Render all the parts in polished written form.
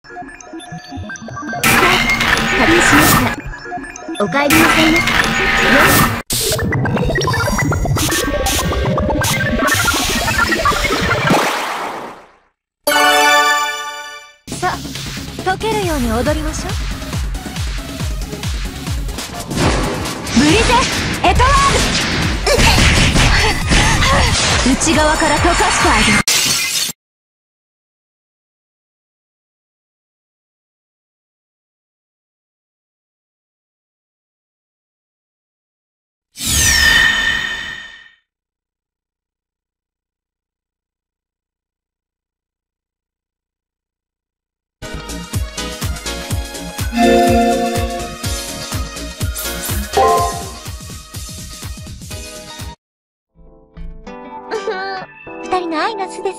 旅しました。お帰りなさいませ。 さあ、溶けるように踊りましょう。ブリゼ・エトワール内側から溶かしてあげる。 二人の愛の巣です。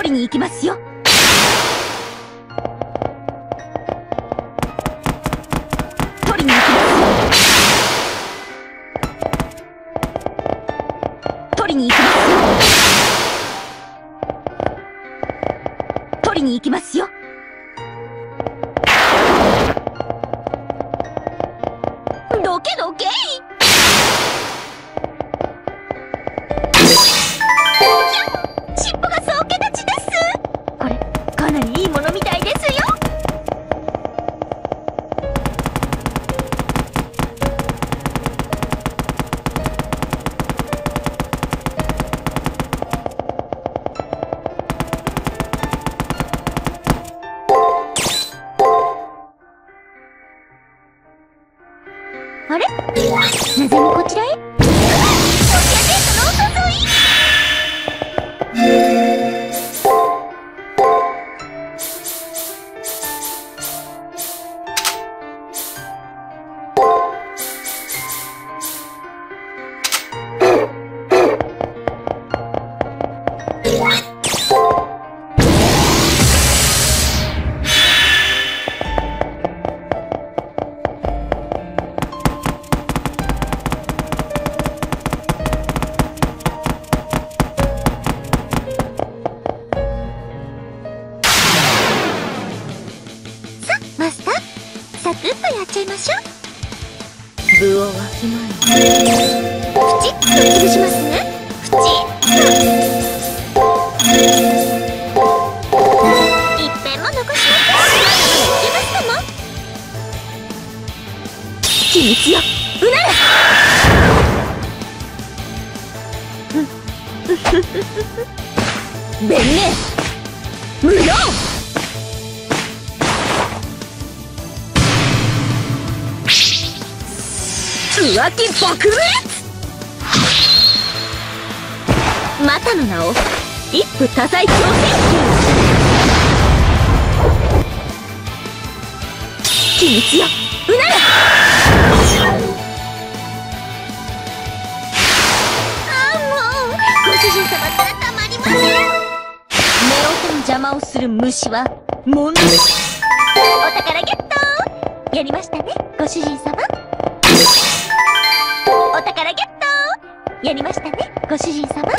取りに行きますよ。取りに行きますよ。取りに行きますよ。取りに行きますよ。どけどけい。尻尾が総毛立ちです。これかなりいいものみたいですよ。あれ？なぜにこちらへ？お茶デートのお誘い。マスター、サクッとやっちゃいましょう。部をわきまえプチッと潰しますね。プチッと一遍も残しません。まだまだいけますかも。秘密よ、うなれ。弁明無用。浮気爆裂。またの名を一夫多妻挑戦記。秘密よ、うなれ。もうご主人様ったらたまりません。目音に邪魔をする虫はもの。お宝ゲット。やりましたね、ご主人様。お宝ゲット。やりましたね、ご主人様。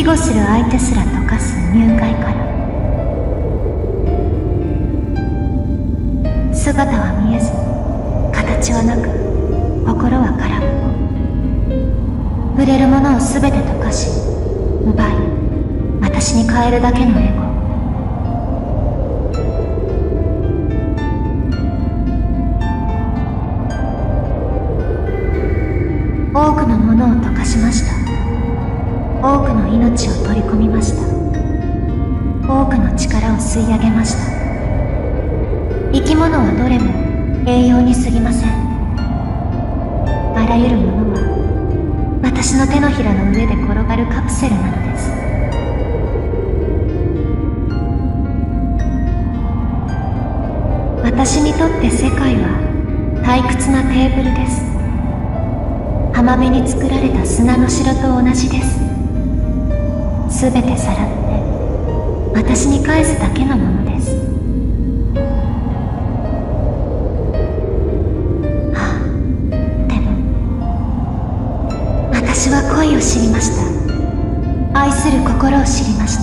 護する相手すら溶かす入会から。姿は見えず、形はなく、心は空っぽ。触れるものを全て溶かし、奪い、私に変えるだけのエゴ。多くのものを溶かしました。多くの命を取り込みました。多くの力を吸い上げました。生き物はどれも栄養に過ぎません。あらゆるものは私の手のひらの上で転がるカプセルなのです。私にとって世界は退屈なテーブルです。浜辺に作られた砂の城と同じです。すべてさらって私に返すだけのものです。ああ、でも私は恋を知りました。愛する心を知りました。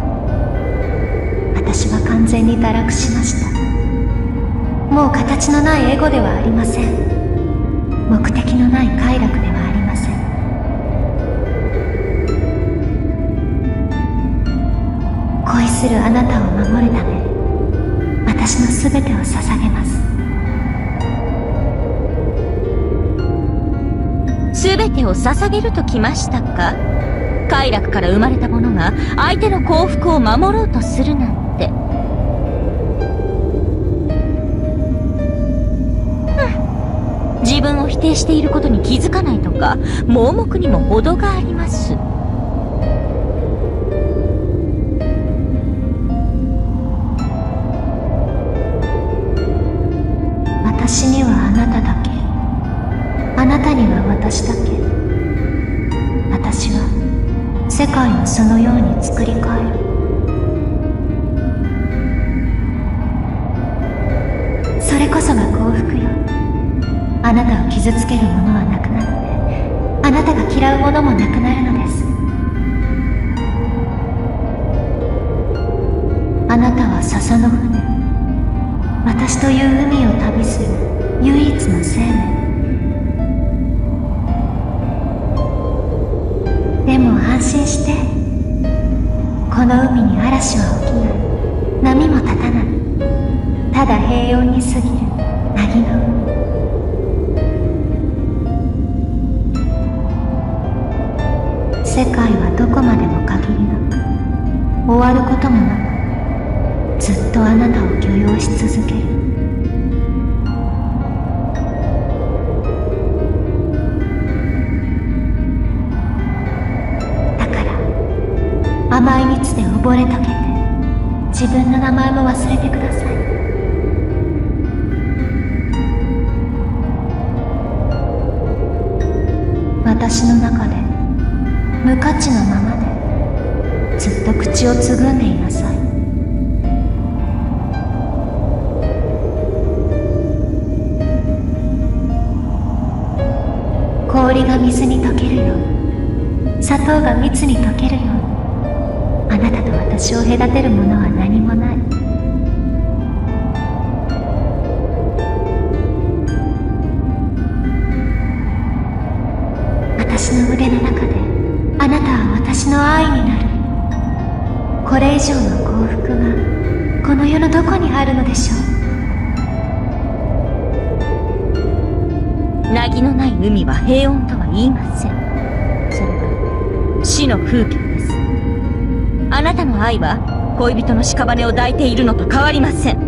私は完全に堕落しました。もう形のないエゴではありません。目的のない快楽ではありません。恋するあなたを守るため、私のすべてを捧げます。 すべてを捧げるときましたか。快楽から生まれたものが相手の幸福を守ろうとするなんて。自分を否定していることに気づかないとか、盲目にも程があります。 私にはあなただけ、あなたには私だけ。私は世界をそのように作り変える。それこそが幸福よ。あなたを傷つけるものはなくなって、あなたが嫌うものもなくなるのです。あなたは笹の船、私という海を旅する唯一の生命。でも安心して、この海に嵐は起きない、波も立たない、ただ平穏に過ぎる凪の海。世界はどこまでも限りなく、終わることもなく、ずっとあなたを許容し続ける。だから甘い蜜で溺れ溶けて、自分の名前も忘れてください。私の中で無価値のままでずっと口をつぐんでいなさい。氷が水に溶けるように、砂糖が蜜に溶けるように、あなたと私を隔てるものは何もない。私の腕の中であなたは私の愛になる。これ以上の幸福がこの世のどこにあるのでしょう。 凪のない海は平穏とは言いません。それは死の風景です。あなたの愛は恋人の屍を抱いているのと変わりません。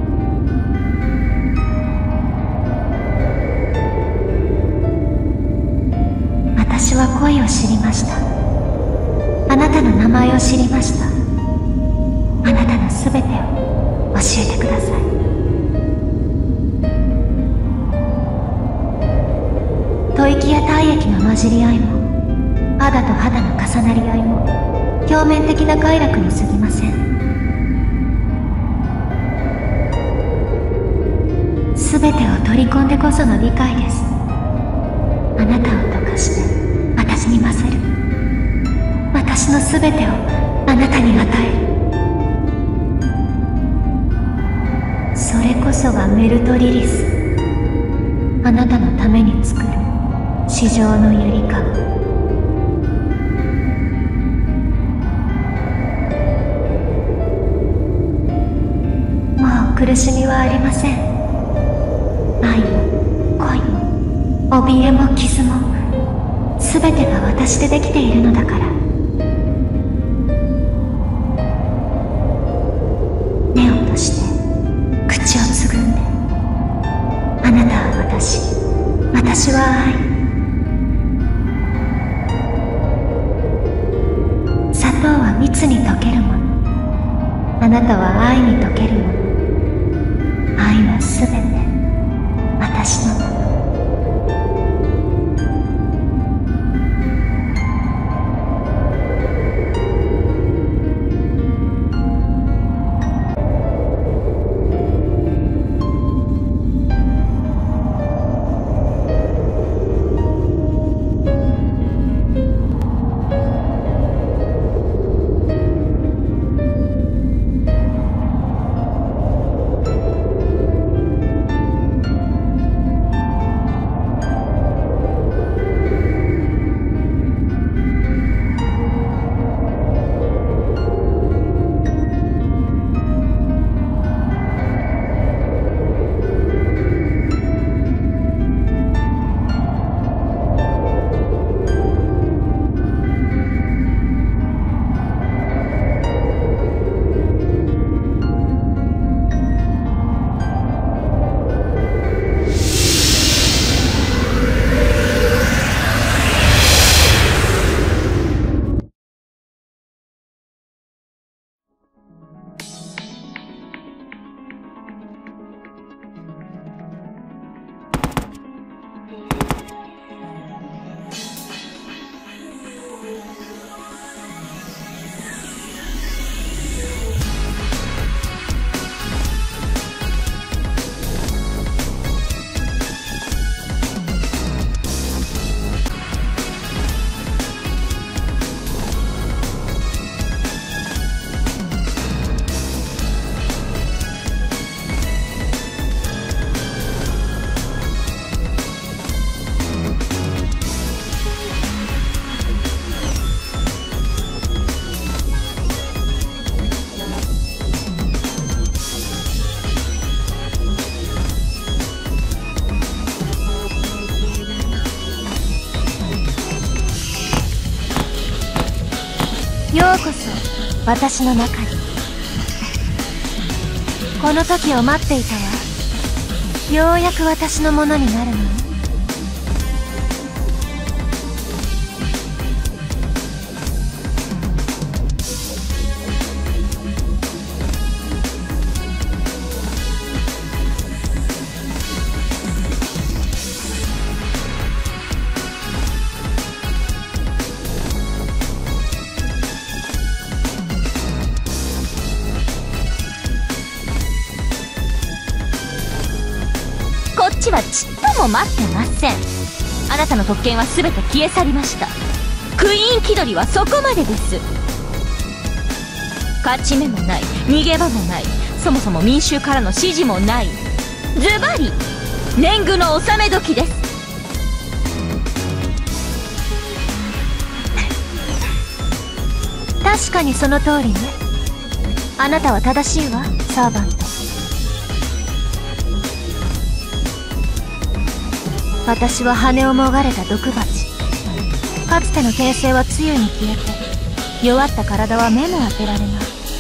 私は恋を知りました。あなたの名前を知りました。あなたのすべてを教えてください。吐息や体液の混じり合いも、肌と肌の重なり合いも表面的な快楽に過ぎません。すべてを取り込んでこその理解です。あなたを溶かして私に混ぜる。私私の全てをあなたに与える。それこそがメルトリリス。あなたのために作る地上のゆりかご。もう苦しみはありません。愛も恋も怯えも傷も全てが私でできているのだから。目を閉じて口をつぐんで、あなたは私、私は愛。砂糖は蜜に溶けるもの、あなたは愛に溶けるもの。愛はすべて私のもの。ようこそ私の中に。この時を待っていたわ。ようやく私のものになるのね。 こっちはちっとも待ってません。あなたの特権は全て消え去りました。クイーン気取りはそこまでです。勝ち目もない、逃げ場もない、そもそも民衆からの支持もない。ズバリ年貢の納め時です。 確かにその通りね。あなたは正しいわ、サーバント。私は羽をもがれた毒蜂。かつての形勢は露に消えて、弱った体は目も当てられない。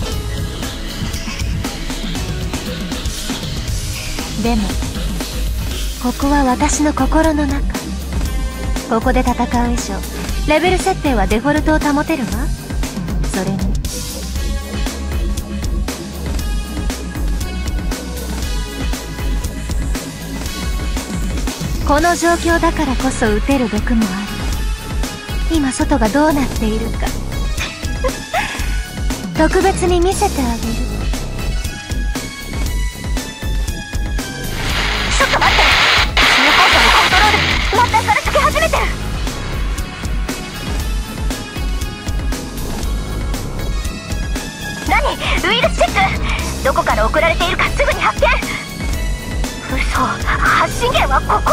でもここは私の心の中。ここで戦う以上レベル設定はデフォルトを保てるわ。それにこの状況だからこそ撃てる毒もある。今外がどうなっているか特別に見せてあげる。 ちょっと待って、新放送のコントロールまたそれつけ始めてる。 どこから送られているかすぐに発見。嘘、発信源はここ？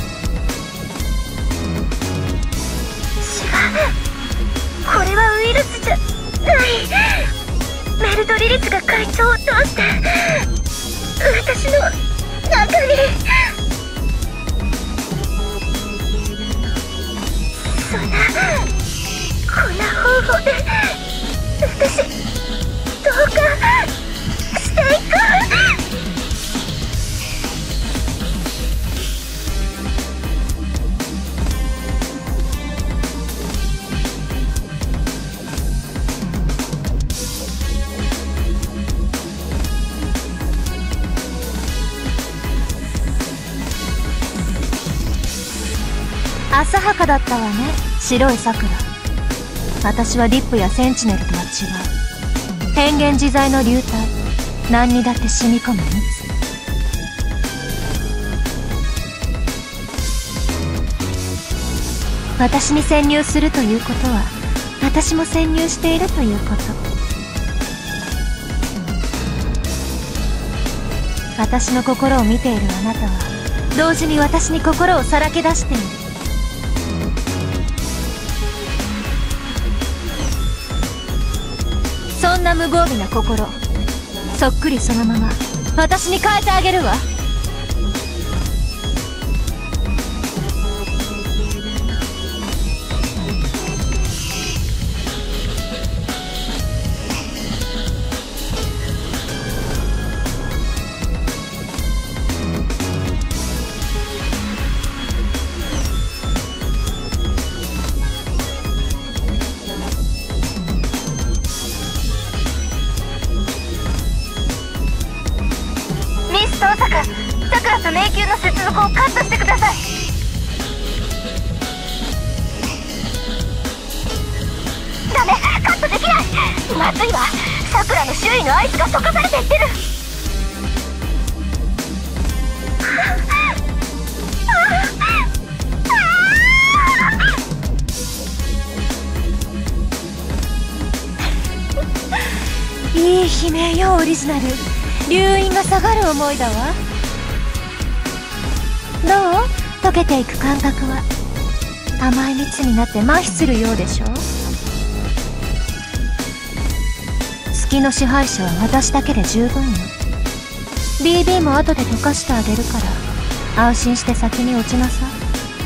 違う、これはウイルスじゃない。メルトリリスが会長を通して私の中に。そんな、こんな方法で私どうかしていく。 浅はかだったわね、白い桜。私はリップやセンチネルとは違う。変幻自在の流体、何にだって染み込む蜜。私に潜入するということは、私も潜入しているということ。私の心を見ているあなたは、同時に私に心をさらけ出している。そんな無防備な心、そっくりそのまま私に変えてあげるわ。 さくらと迷宮の接続をカットしてください。ダメ、カットできない。まずいわ、さくらの周囲のアイスが溶かされていってる。 いい悲鳴よ、オリジナル。流飲が下がる思いだわ。どう？溶けていく感覚は。甘い蜜になって麻痺するようでしょ。月の支配者は私だけで十分よ。 BB も後で溶かしてあげるから安心して先に落ちなさい。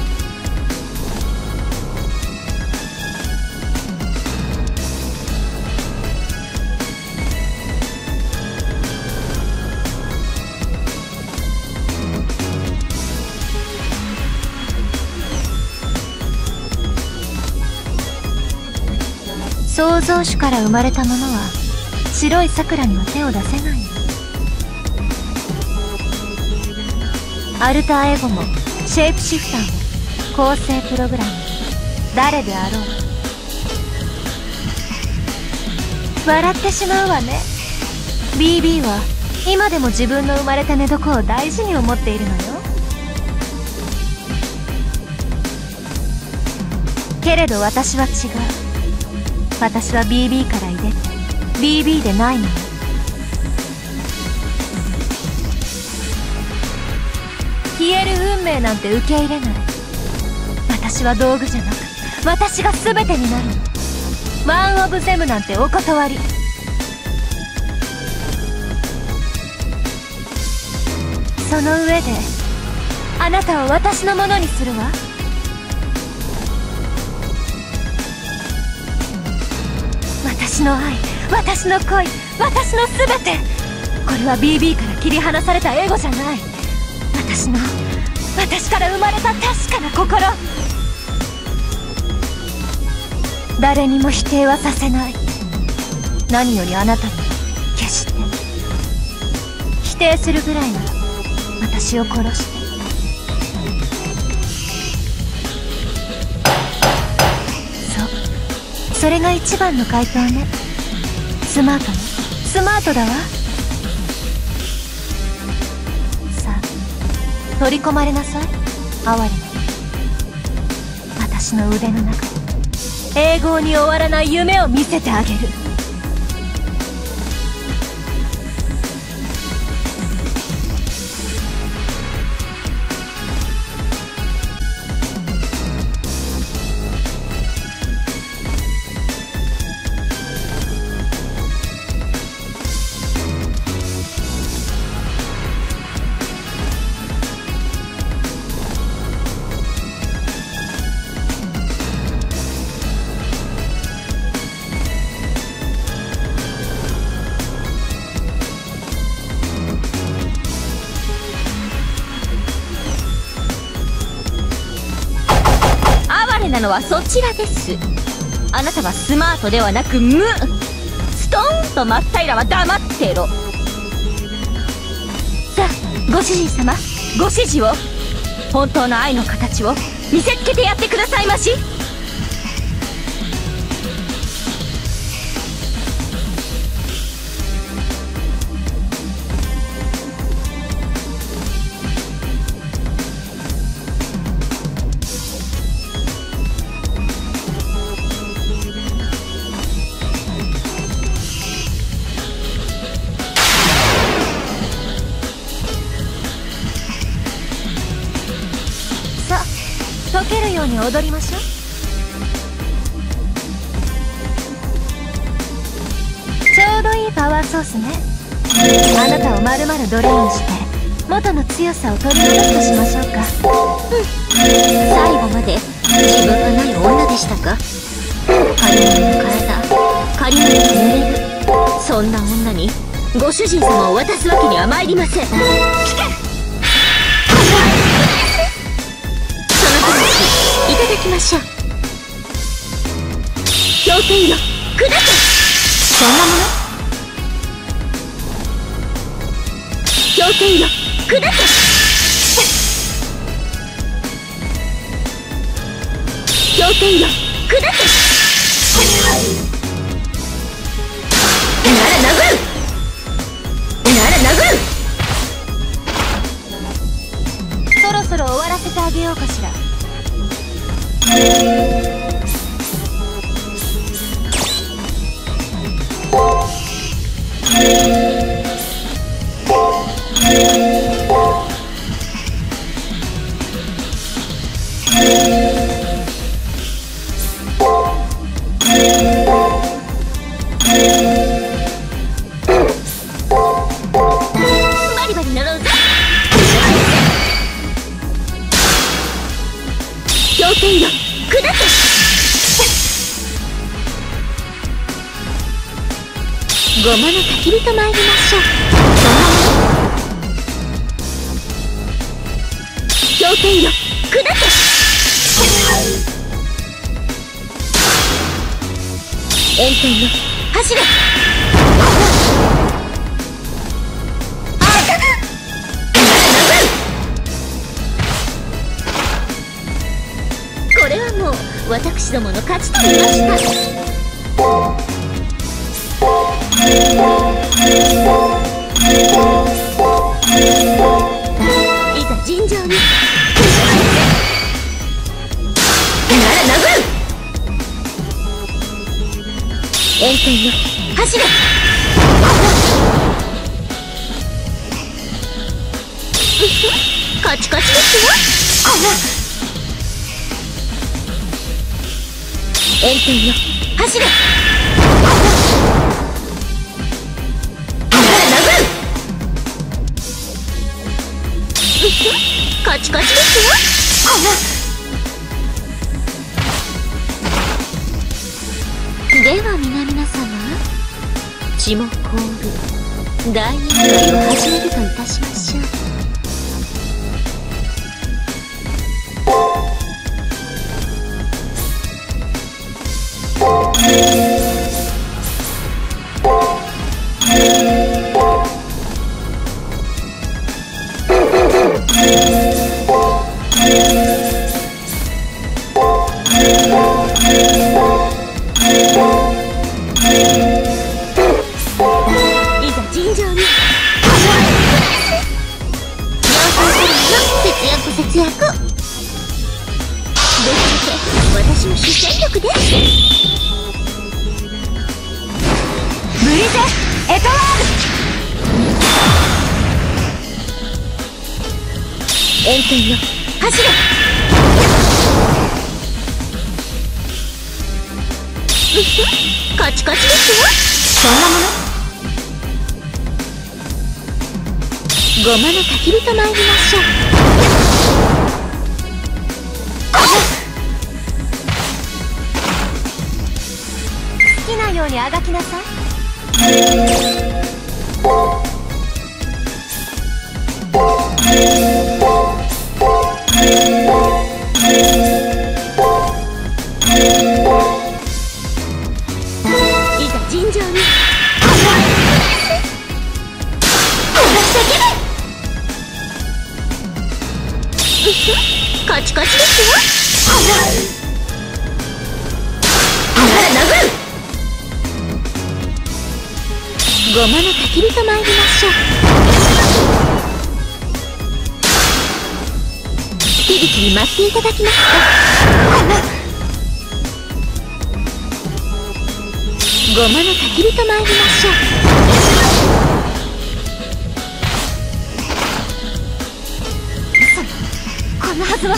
創造主から生まれたものは白い桜には手を出せないの。アルターエゴもシェイプシフターも構成プログラムも誰であろう。笑ってしまうわね。 BB は今でも自分の生まれた寝床を大事に思っているのよ。けれど私は違う。私は BB から入れて BB でないのよ。消える運命なんて受け入れない。私は道具じゃなく私が全てになるの。ワンオブゼムなんてお断り。その上であなたを私のものにするわ。私の愛、私の恋、私の全て。これは BB から切り離されたエゴじゃない。私から生まれた確かな心。誰にも否定はさせない。何よりあなたに決して。否定するぐらいなら私を殺して。それが一番の回答ね。スマートね。スマートだわ。さあ取り込まれなさい、哀れなり。私の腕の中で永劫に終わらない夢を見せてあげる。 なのはそちらです。あなたはスマートではなく無。ストーンと真っ平らは黙ってろ。さあご主人様、ご指示を、本当の愛の形を見せつけてやってくださいまし。 溶けるように踊りましょう。ちょうどいいパワーソースね。あなたをまるまるドレインして元の強さを取り戻すとしましょうか。 最後まで自分がない女でしたか。借り物の体、借り物に濡れる、そんな女にご主人様を渡すわけには参りません。いただきましょう。氷点よ、砕け。 そんなもの？ 氷点よ、砕け。氷点よ、砕け。なら殴る、なら殴る。 そろそろ終わらせてあげようかしら。 バリバリ乗ろうぜ。氷点よ、砕け。ごまの焚き火と参りましょう。氷点よ、砕け。炎天よ、走れ。これはもう私どもの勝ちと見ました。いざ尋常に。なら殴る。炎天よ、走れ。カチカチですよ。炎天よ、走れ。カチカチですよ。では皆々様、血も凍る大宴会を始めるといたしましょう。いざ尋常に。節約節約。ぶっちゃけ私の主戦力です。 ブリゼ・エトワール。 炎天よ、走れ。カチカチですよ。 そんなもの？ ごまの焚き火と参りましょう。 好きなようにあがきなさい。 カチカチですよ。ゴマの焚き火と参りましょう。キビキビ待っていただきますか。ゴマの焚き火と参りましょう。こんなはずは。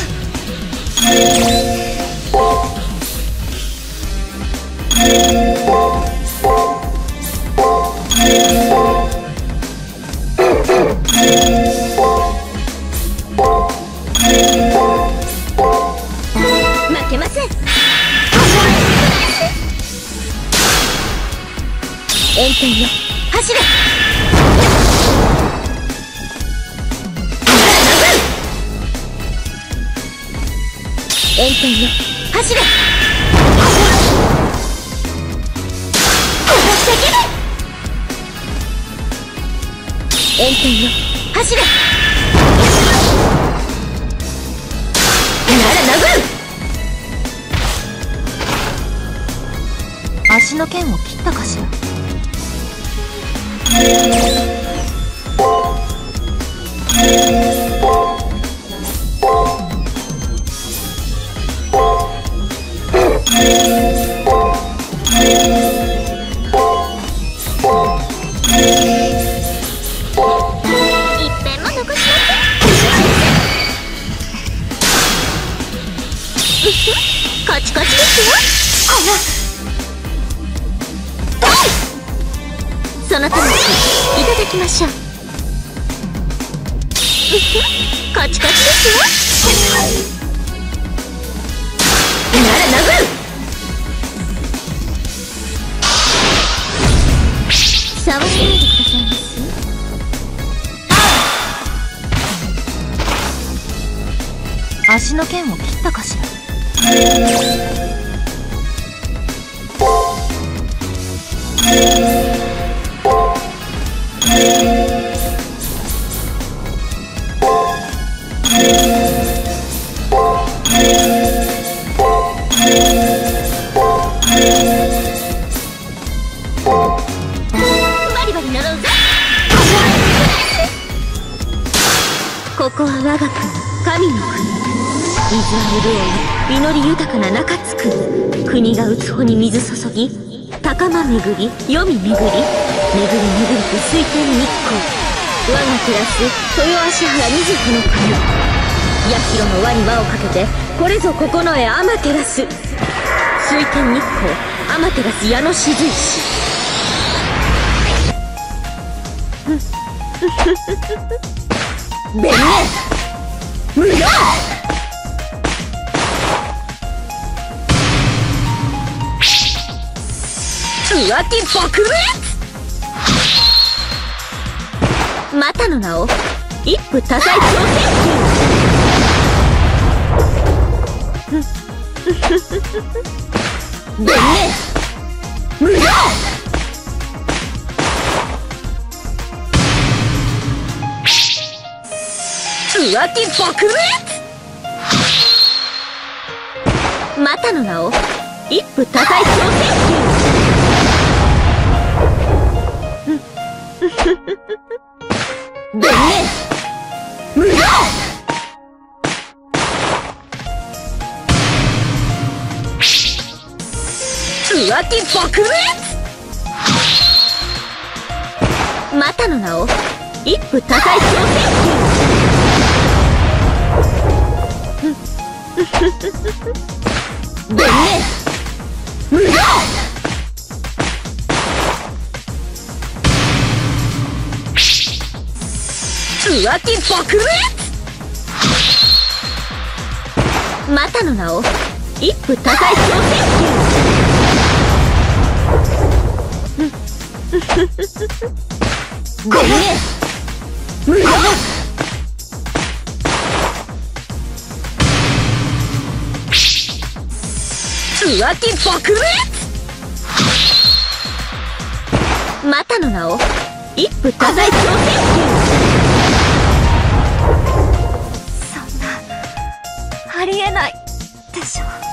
負けません。炎天よ、走れ。炎天よ、走れ。炎天よ、走れ。なら殴る。 足の剣を切ったかしら。 カチカチですよ。その魂いただきましょう。カチカチですよ。なら殴る。触らないでくださいます。 足の剣を切ったかしら。 バリバリ習うぜ。ここは我が国、神の国。水は潤い、実り豊かな中津国。国が打つ穂に水注ぎ、高間巡り、黄泉巡り、巡り巡りと水天日光。我が暮らす豊芦原瑞穂の国。八広の輪に輪をかけて、これぞ九重アマテラス。水天日光、アマテラス矢の雫石。弁明無用。浮気撲滅。またの名を一夫多妻挑戦権。弁明無用。浮気撲滅。またの名を一夫多妻挑戦権。弁明無用。浮気撲滅。またの名を一夫多妻挑戦権。弁明無用。浮気撲滅。またの名を一夫多妻挑戦権。弁明無用。浮気撲滅。またの名を一夫多妻挑戦権。 りえないでしょ。